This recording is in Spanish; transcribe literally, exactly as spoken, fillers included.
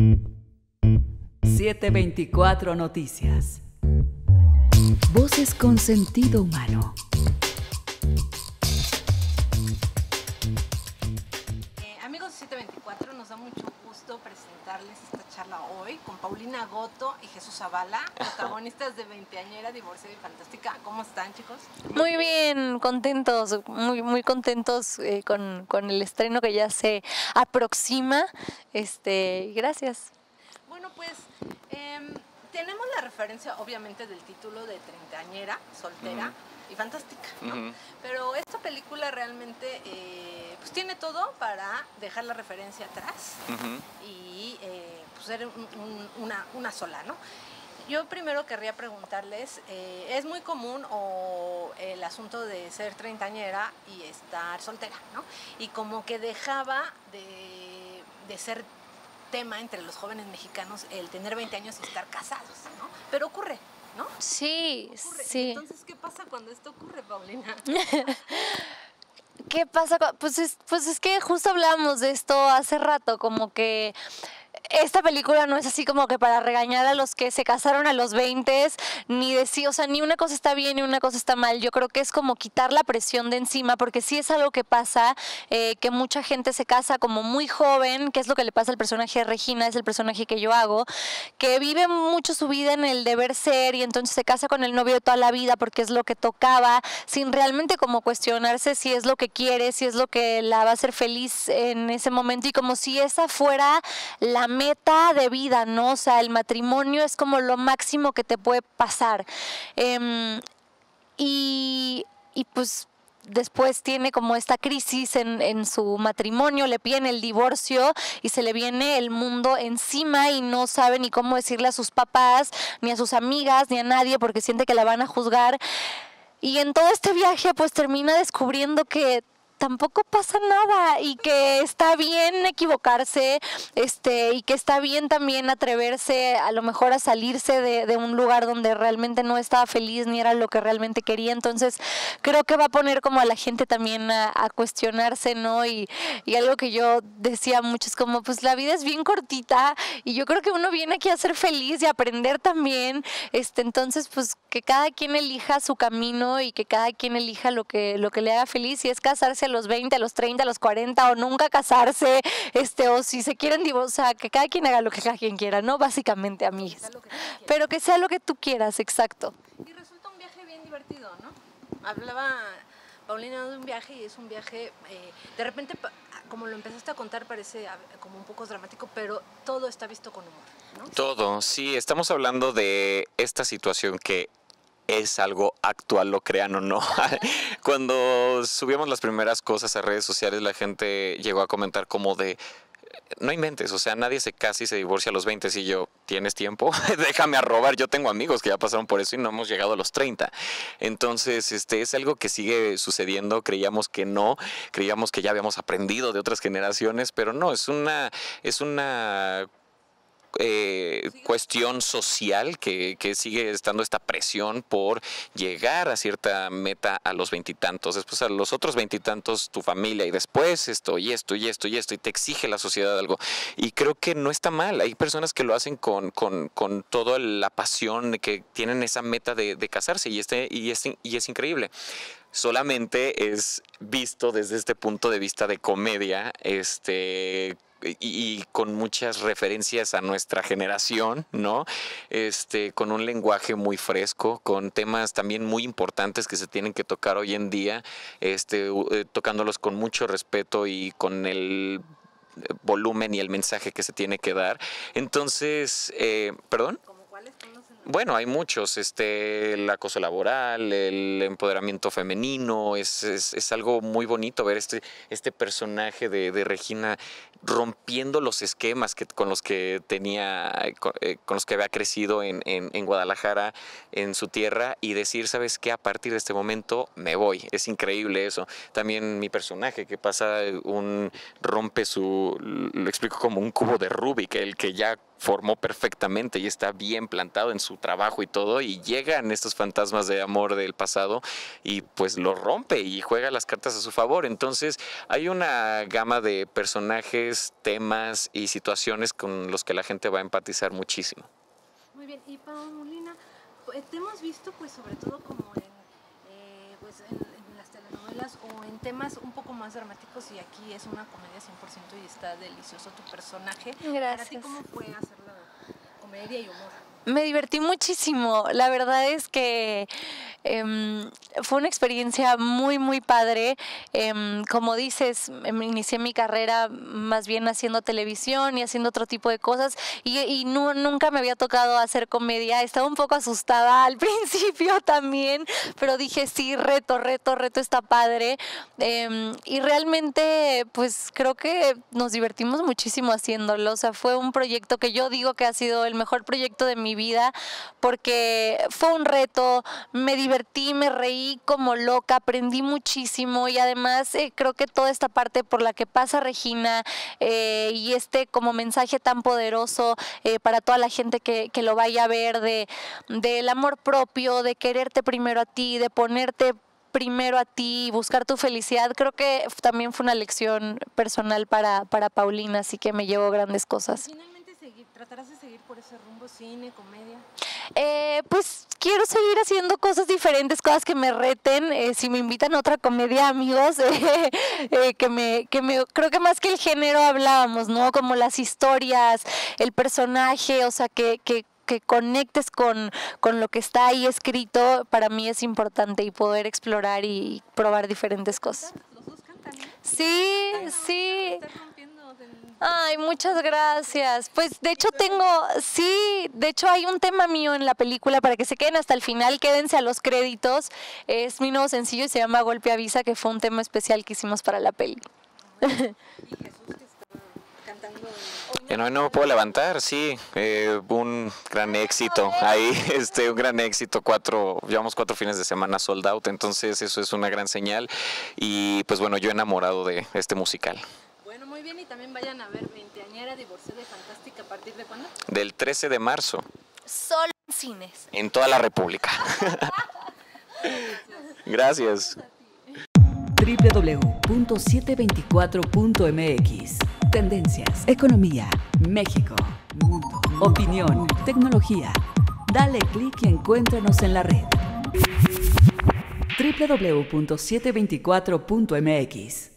setecientos veinticuatro Noticias. Voces con sentido humano. Eh, amigos de setecientos veinticuatro, nos da mucho gusto presentarles esta charla hoy con Paulina Goto y Jesús Zavala, protagonistas de Veinteañera, Divorciada y Fantástica. ¿Cómo están, chicos? Muy bien, contentos, muy muy contentos eh, con, con el estreno que ya se aproxima. Este, gracias. Bueno, pues eh, tenemos la referencia, obviamente, del título de Treintañera, Soltera uh-huh. y Fantástica, ¿no? Uh-huh. Pero esta película realmente eh, pues tiene todo para dejar la referencia atrás uh-huh. y eh, pues ser un, un, una, una sola, ¿no? Yo primero querría preguntarles, eh, ¿es muy común o el asunto de ser treintañera y estar soltera, ¿no? Y como que dejaba de, de ser tema entre los jóvenes mexicanos el tener veinte años y estar casados, ¿no? Pero ocurre, ¿no? Sí, ocurre. sí. Entonces, ¿qué pasa cuando esto ocurre, Paulina? ¿Qué pasa? Pues es, pues es que justo hablábamos de esto hace rato, como que esta película no es así como que para regañar a los que se casaron a los veinte, ni decir, o sea, ni una cosa está bien ni una cosa está mal. Yo creo que es como quitar la presión de encima, porque sí es algo que pasa, eh, que mucha gente se casa como muy joven, que es lo que le pasa al personaje de Regina, es el personaje que yo hago, que vive mucho su vida en el deber ser y entonces se casa con el novio de toda la vida porque es lo que tocaba, sin realmente como cuestionarse si es lo que quiere, si es lo que la va a hacer feliz en ese momento, y como si esa fuera la meta de vida, ¿no? O sea, el matrimonio es como lo máximo que te puede pasar. Eh, y, y pues después tiene como esta crisis en, en su matrimonio, le piden el divorcio y se le viene el mundo encima y no sabe ni cómo decirle a sus papás, ni a sus amigas, ni a nadie, porque siente que la van a juzgar. Y en todo este viaje pues termina descubriendo que tampoco pasa nada y que está bien equivocarse, este, y que está bien también atreverse a lo mejor a salirse de, de un lugar donde realmente no estaba feliz ni era lo que realmente quería. Entonces creo que va a poner como a la gente también a, a cuestionarse, ¿no? Y, y algo que yo decía mucho es como, pues la vida es bien cortita y yo creo que uno viene aquí a ser feliz y a aprender también, este, entonces pues que cada quien elija su camino y que cada quien elija lo que, lo que le haga feliz, si es casarse a los veinte, a los treinta, a los cuarenta o nunca casarse, este, o si se quieren divorciar, que cada quien haga lo que cada quien quiera, ¿no? Básicamente, amigas. Que Pero que sea lo que tú quieras, exacto. Y resulta un viaje bien divertido, ¿no? Hablaba Paulina de un viaje y es un viaje, eh, de repente, como lo empezaste a contar, parece como un poco dramático, pero todo está visto con humor, ¿no? Todo, sí, estamos hablando de esta situación que es algo actual, lo crean o no. Cuando subíamos las primeras cosas a redes sociales, la gente llegó a comentar como de, no inventes, o sea, nadie se casa y se divorcia a los veinte, y yo, ¿tienes tiempo? Déjame arrobar, yo tengo amigos que ya pasaron por eso y no hemos llegado a los treinta. Entonces, este es algo que sigue sucediendo. Creíamos que no, creíamos que ya habíamos aprendido de otras generaciones, pero no, es una, es una Eh, cuestión social que, que sigue estando esta presión por llegar a cierta meta a los veintitantos, después a los otros veintitantos tu familia y después esto y esto y esto y esto y te exige la sociedad algo, y creo que no está mal. Hay personas que lo hacen con, con, con toda la pasión, que tienen esa meta de, de casarse y, este, y, es, y es increíble. Solamente es visto desde este punto de vista de comedia, este Y, y con muchas referencias a nuestra generación, ¿no? Este, con un lenguaje muy fresco, con temas también muy importantes que se tienen que tocar hoy en día, este, eh, tocándolos con mucho respeto y con el volumen y el mensaje que se tiene que dar. Entonces, eh, ¿perdón? Bueno, hay muchos, este, el acoso laboral, el empoderamiento femenino, es, es, es algo muy bonito ver este, este personaje de, de Regina rompiendo los esquemas que, con los que tenía, con, eh, con los que había crecido en, en, en Guadalajara, en su tierra, y decir, ¿sabes qué? A partir de este momento me voy. Es increíble eso. También mi personaje que pasa un, rompe su, lo explico como un cubo de Rubik, el que ya formó perfectamente y está bien plantado en su trabajo y todo, y llegan estos fantasmas de amor del pasado y pues lo rompe y juega las cartas a su favor. Entonces hay una gama de personajes, temas y situaciones con los que la gente va a empatizar muchísimo. Muy bien, y Paulina, pues, te hemos visto pues sobre todo como en, eh, pues, en, en las telenovelas o en temas un poco más dramáticos, y aquí es una comedia cien por ciento y está delicioso tu personaje. Gracias. ¿Para ti cómo fue hacerla comedia y humor? Me divertí muchísimo. La verdad es que eh, fue una experiencia muy, muy padre. Eh, como dices, me inicié mi carrera más bien haciendo televisión y haciendo otro tipo de cosas, y, y no, nunca me había tocado hacer comedia. Estaba un poco asustada al principio también, pero dije, sí, reto, reto, reto, está padre. Eh, y realmente, pues creo que nos divertimos muchísimo haciéndolo. O sea, fue un proyecto que yo digo que ha sido el mejor proyecto de mi vida, porque fue un reto, me divertí, me reí como loca, aprendí muchísimo, y además eh, creo que toda esta parte por la que pasa Regina eh, y este como mensaje tan poderoso eh, para toda la gente que, que lo vaya a ver, de del amor propio, de quererte primero a ti, de ponerte primero a ti, buscar tu felicidad, creo que también fue una lección personal para, para Paulina, así que me llevo grandes cosas. Finalmente, seguir, ¿tratarás de seguir por ese rumbo, cine, comedia? Eh, pues quiero seguir haciendo cosas diferentes, cosas que me reten. Eh, si me invitan a otra comedia, amigos, eh, eh, que me, que me, creo que más que el género hablábamos, ¿no? Como las historias, el personaje, o sea, que, que que conectes con, con lo que está ahí escrito, para mí es importante, y poder explorar y probar diferentes cosas. Los dos cantan, ¿no? Sí, sí. Estás rompiendo en- Ay, muchas gracias. Pues de hecho tengo, sí, de hecho hay un tema mío en la película, para que se queden hasta el final, quédense a los créditos. Es mi nuevo sencillo y se llama Golpe Avisa, que fue un tema especial que hicimos para la peli. Y Jesús, que está cantando en- Que no, no me puedo levantar, sí, eh, un gran éxito ahí, este, un gran éxito, cuatro, llevamos cuatro fines de semana sold out, entonces eso es una gran señal, y pues bueno, yo enamorado de este musical. Bueno, muy bien, y también vayan a ver Veinteañera, Divorciada y Fantástica. ¿A partir de cuándo? Del trece de marzo, Solo en cines. en toda la República. Gracias. doble u doble u doble u punto setecientos veinticuatro punto m x. Tendencias, economía, México, mundo, opinión, tecnología. Dale clic y encuéntranos en la red. doble u doble u doble u punto setecientos veinticuatro punto m x.